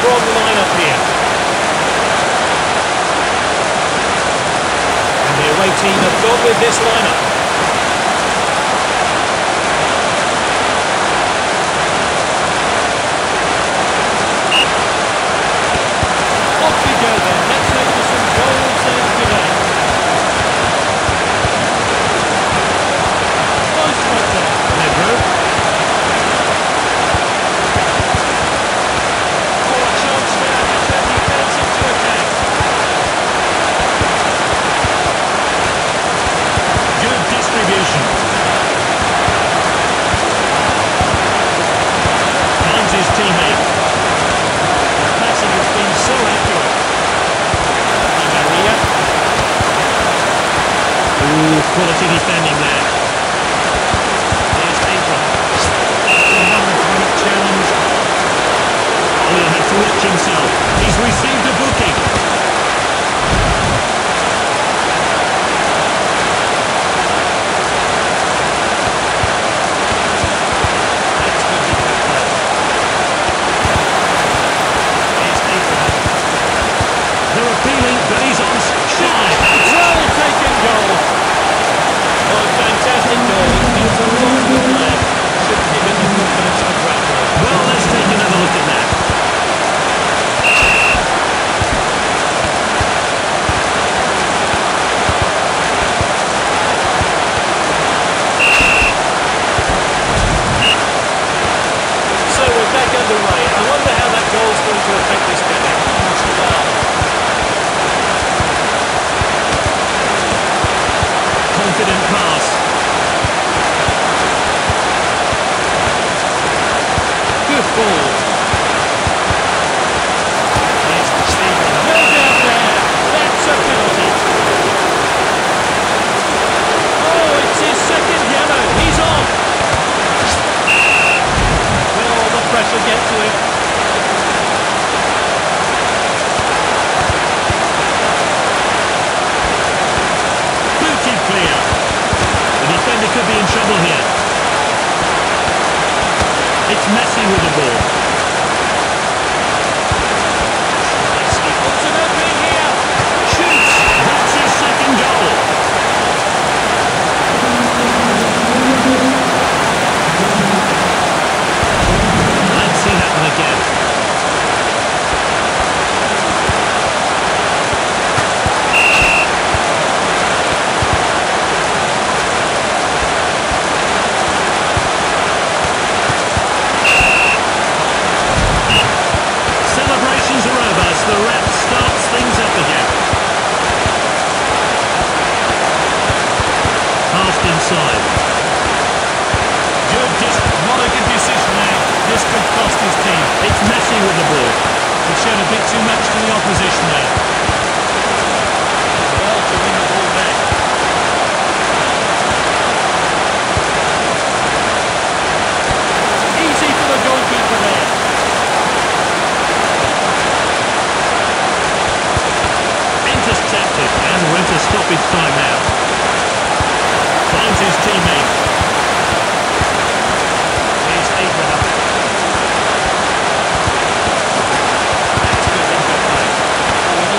strong lineup here. And the away team have gone with this lineup. Off we go then. Let's hope for some goals today. Nice right there. Pedro. Oh, a chance now to turn defence into attack. Good distribution. Finds his teammate. Passing has been so accurate. Di Maria. Ooh, quality defending there. Here's Abram. Another great challenge. Oh, he'll have to watch himself. He's received a booking. That's good defense play. Here's Abram. They're appealing, but he's on shy. Well taken goal. Oh, fantastic goal. It means a lot to the lad. Should give him the confidence to crack on. Well, let's take another look at that. So we're back underway. I wonder how that goal's going to affect this game. Not so well. Confident pass. Good ball. Here's Stephen. No doubt there. That's a penalty. Oh, it's his second yellow. He's on. Will all the pressure get to him? Booted clear. The defender could be in trouble here. It's Messi with the ball. Messi puts an opening here. Shoots. That's his second goal. Let's see that one again. Celebrations are over as the ref starts things up again. Passed inside. Not a good decision there. This could cost his team. It's Messi with the ball. He showed a bit too much to the opposition there. Well, to win the ball back. Easy for the goalkeeper there. Intercepted, and we're into stoppage time now. Finds his teammate. Here's Abraham. That's good impact play. Oh, he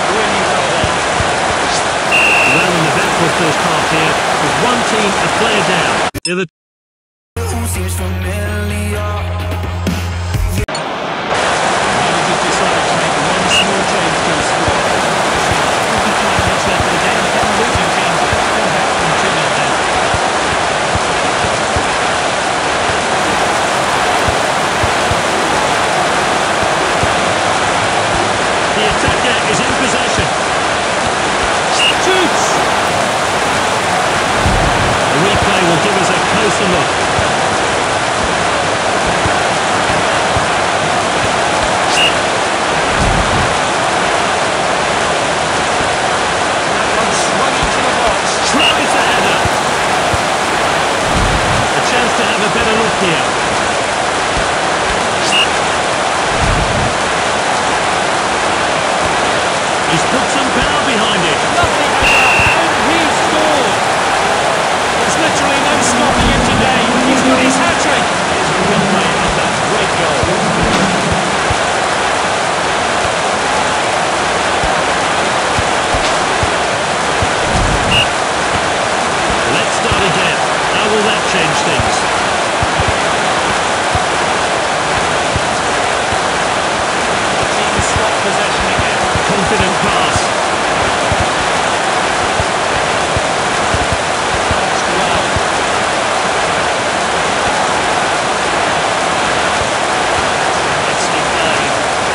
Confident pass. Passed well. Nicely played.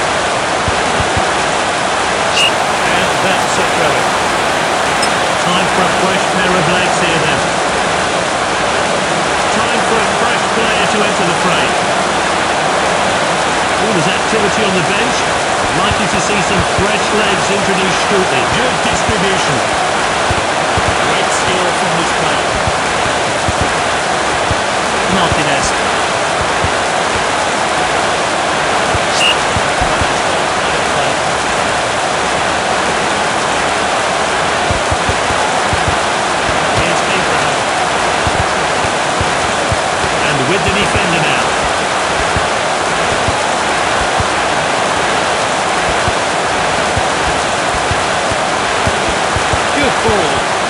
And that's a throw-in. Time for a fresh pair of legs here then. Time for a fresh player to enter the fray. Oh, there's activity on the bench. Likely to see some fresh legs introduced shortly. Good distribution. Great skill from this player. Martinez. Here's Abraham. And with the defender now. Good ball.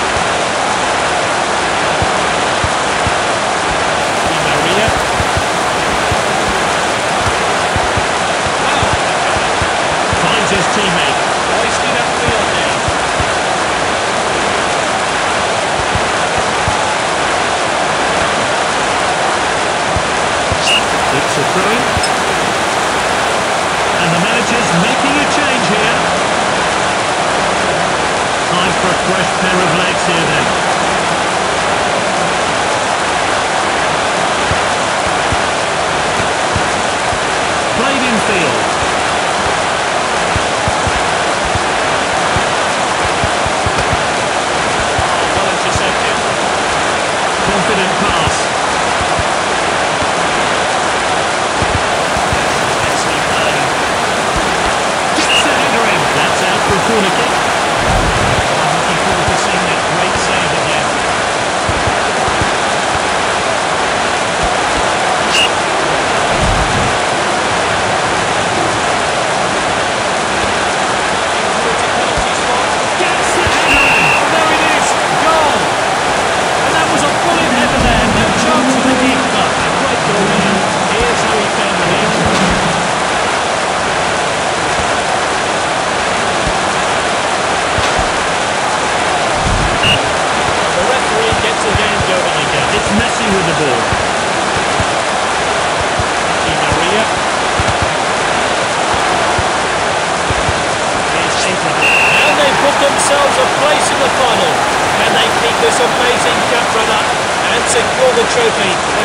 Di Maria. Finds his teammate. Hoisted upfield now. It's a throw-in. And the manager's making a change here. Time for a fresh pair of legs here then. Played in field. Oh, well intercepted. Confident pass. Nicely played. Gets the header in. That's out for a corner kick. Looking forward to seeing that great save again. Towards the penalty spot. Gets the header in. Oh, there it is. Goal. And that was a bullet header there. No chance for the keeper. A great goal there. Here's how he found the net. Gets the game going again. It's Messi with the ball. Di Maria. Here's Abraham. And they put themselves a place in the final. Can they keep this amazing cup run up and secure the trophy?